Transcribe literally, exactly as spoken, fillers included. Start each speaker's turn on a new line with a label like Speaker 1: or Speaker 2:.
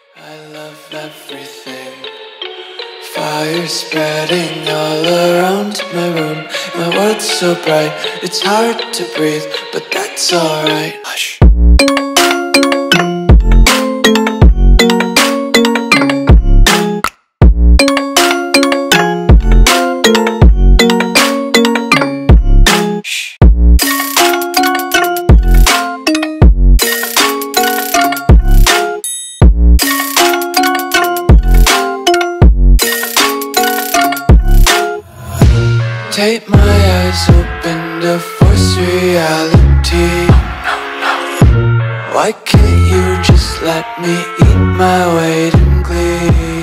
Speaker 1: I love everything. Fire spreading all around my room. My world's so bright, it's hard to breathe, but that's alright. Hush. Take my eyes open to force reality. Why can't you just let me eat my weight in glee?